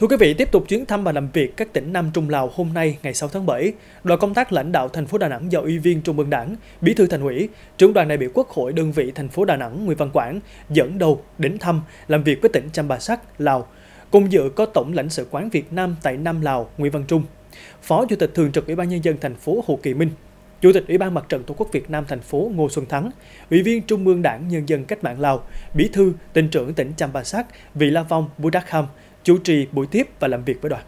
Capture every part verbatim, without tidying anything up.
Thưa quý vị, tiếp tục chuyến thăm và làm việc các tỉnh Nam Trung Lào hôm nay ngày sáu tháng bảy, đoàn công tác lãnh đạo thành phố Đà Nẵng do Ủy viên Trung ương Đảng, Bí thư Thành ủy, Trưởng đoàn đại biểu Quốc hội đơn vị thành phố Đà Nẵng Nguyễn Văn Quảng dẫn đầu đến thăm, làm việc với tỉnh Champasak, Lào. Cùng dự có Tổng lãnh sự quán Việt Nam tại Nam Lào Nguyễn Văn Trung, Phó Chủ tịch Thường trực Ủy ban Nhân dân thành phố Hồ Kỳ Minh, Chủ tịch Ủy ban Mặt trận Tổ quốc Việt Nam thành phố Ngô Xuân Thắng, Ủy viên Trung ương Đảng Nhân dân Cách mạng Lào, Bí thư, Tỉnh trưởng tỉnh Champasak Vị La Vong Budakham chủ trì buổi tiếp và làm việc với đoàn.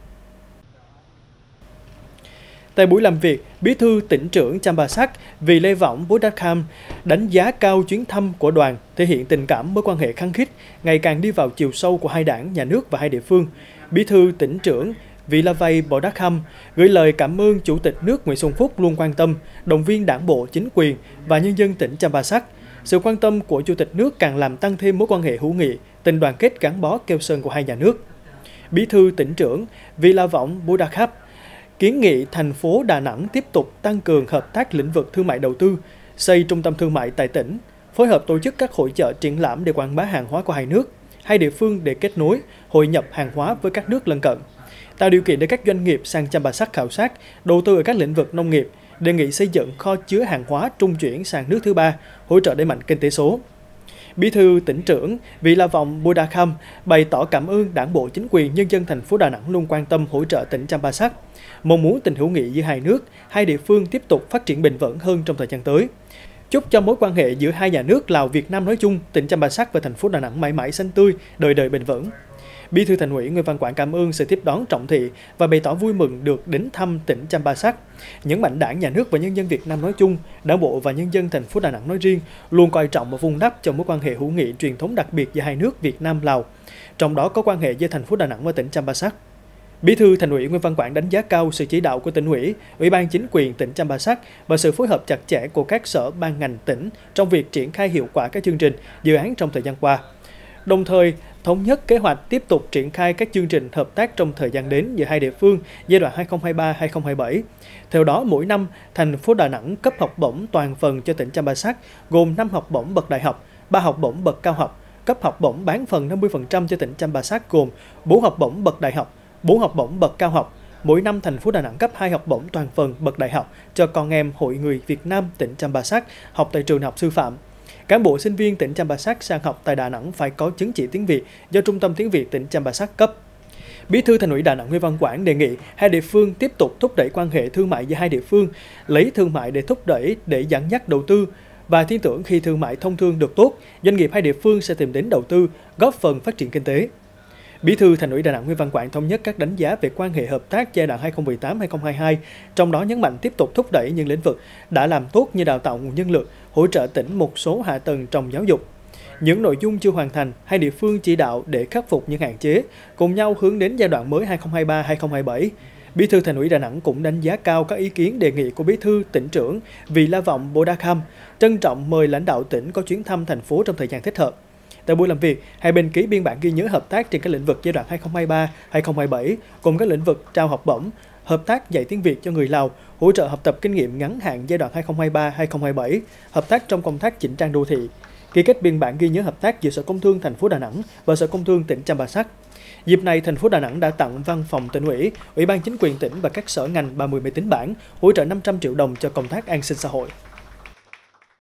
Tại buổi làm việc, Bí thư Tỉnh trưởng Champasak Vị La Vong Budakham đánh giá cao chuyến thăm của đoàn, thể hiện tình cảm mối quan hệ khăng khít, ngày càng đi vào chiều sâu của hai đảng, nhà nước và hai địa phương. Bí thư Tỉnh trưởng Vị La Vong Budakham gửi lời cảm ơn Chủ tịch nước Nguyễn Xuân Phúc luôn quan tâm, động viên đảng bộ, chính quyền và nhân dân tỉnh Champasak. Sự quan tâm của Chủ tịch nước càng làm tăng thêm mối quan hệ hữu nghị, tình đoàn kết gắn bó keo sơn của hai nhà nước. Bí thư Tỉnh trưởng Vị La Vong Budakham kiến nghị thành phố Đà Nẵng tiếp tục tăng cường hợp tác lĩnh vực thương mại đầu tư, xây trung tâm thương mại tại tỉnh, phối hợp tổ chức các hội chợ triển lãm để quảng bá hàng hóa của hai nước, hai địa phương để kết nối, hội nhập hàng hóa với các nước lân cận, tạo điều kiện để các doanh nghiệp sang Champasak khảo sát, đầu tư ở các lĩnh vực nông nghiệp, đề nghị xây dựng kho chứa hàng hóa trung chuyển sang nước thứ ba, hỗ trợ đẩy mạnh kinh tế số. Bí thư Tỉnh trưởng Vị La Vong Budakham bày tỏ cảm ơn Đảng bộ, chính quyền, nhân dân thành phố Đà Nẵng luôn quan tâm hỗ trợ tỉnh Champasak, mong muốn tình hữu nghị giữa hai nước, hai địa phương tiếp tục phát triển bền vững hơn trong thời gian tới. Chúc cho mối quan hệ giữa hai nhà nước Lào Việt Nam nói chung, tỉnh Champasak và thành phố Đà Nẵng mãi mãi xanh tươi, đời đời bền vững. Bí thư Thành ủy Nguyễn Văn Quảng cảm ơn sự tiếp đón trọng thị và bày tỏ vui mừng được đến thăm tỉnh Champasak, nhấn mạnh Đảng, nhà nước và nhân dân Việt Nam nói chung, Đảng bộ và nhân dân thành phố Đà Nẵng nói riêng luôn coi trọng và vun đắp cho mối quan hệ hữu nghị truyền thống đặc biệt giữa hai nước Việt Nam Lào, trong đó có quan hệ giữa thành phố Đà Nẵng và tỉnh Champasak. Bí thư Thành ủy Nguyễn Văn Quảng đánh giá cao sự chỉ đạo của tỉnh ủy, Ủy ban chính quyền tỉnh Champasak và sự phối hợp chặt chẽ của các sở ban ngành tỉnh trong việc triển khai hiệu quả các chương trình, dự án trong thời gian qua. Đồng thời, thống nhất kế hoạch tiếp tục triển khai các chương trình hợp tác trong thời gian đến giữa hai địa phương giai đoạn hai nghìn không trăm hai mươi ba đến hai nghìn không trăm hai mươi bảy. Theo đó, mỗi năm, thành phố Đà Nẵng cấp học bổng toàn phần cho tỉnh Champasak gồm năm học bổng bậc đại học, ba học bổng bậc cao học, cấp học bổng bán phần năm mươi phần trăm cho tỉnh Champasak gồm bốn học bổng bậc đại học, bốn học bổng bậc cao học. Mỗi năm, thành phố Đà Nẵng cấp hai học bổng toàn phần bậc đại học cho con em Hội người Việt Nam tỉnh Champasak học tại trường học sư phạm. Cán bộ sinh viên tỉnh Champasak sang học tại Đà Nẵng phải có chứng chỉ tiếng Việt do Trung tâm Tiếng Việt tỉnh Champasak cấp. Bí thư Thành ủy Đà Nẵng Nguyễn Văn Quảng đề nghị hai địa phương tiếp tục thúc đẩy quan hệ thương mại giữa hai địa phương, lấy thương mại để thúc đẩy để dẫn dắt đầu tư và tin tưởng khi thương mại thông thương được tốt, doanh nghiệp hai địa phương sẽ tìm đến đầu tư, góp phần phát triển kinh tế. Bí thư Thành ủy Đà Nẵng Nguyễn Văn Quảng thống nhất các đánh giá về quan hệ hợp tác giai đoạn hai nghìn không trăm mười tám đến hai nghìn không trăm hai mươi hai, trong đó nhấn mạnh tiếp tục thúc đẩy những lĩnh vực đã làm tốt như đào tạo nguồn nhân lực, hỗ trợ tỉnh một số hạ tầng trong giáo dục. Những nội dung chưa hoàn thành, hai địa phương chỉ đạo để khắc phục những hạn chế, cùng nhau hướng đến giai đoạn mới hai nghìn không trăm hai mươi ba đến hai nghìn không trăm hai mươi bảy. Bí thư Thành ủy Đà Nẵng cũng đánh giá cao các ý kiến đề nghị của Bí thư Tỉnh trưởng Vị La Vong Budakham, trân trọng mời lãnh đạo tỉnh có chuyến thăm thành phố trong thời gian thích hợp. Tại buổi làm việc, hai bên ký biên bản ghi nhớ hợp tác trên các lĩnh vực giai đoạn hai nghìn không trăm hai mươi ba đến hai nghìn không trăm hai mươi bảy, cùng các lĩnh vực trao học bổng, hợp tác dạy tiếng Việt cho người Lào, hỗ trợ học tập kinh nghiệm ngắn hạn giai đoạn hai nghìn không trăm hai mươi ba đến hai nghìn không trăm hai mươi bảy, hợp tác trong công tác chỉnh trang đô thị. Ký kết biên bản ghi nhớ hợp tác giữa Sở Công Thương thành phố Đà Nẵng và Sở Công Thương tỉnh Champasak. Dịp này, thành phố Đà Nẵng đã tặng văn phòng tỉnh ủy, Ủy ban chính quyền tỉnh và các sở ngành ba mươi máy tính bảng, hỗ trợ năm trăm triệu đồng cho công tác an sinh xã hội.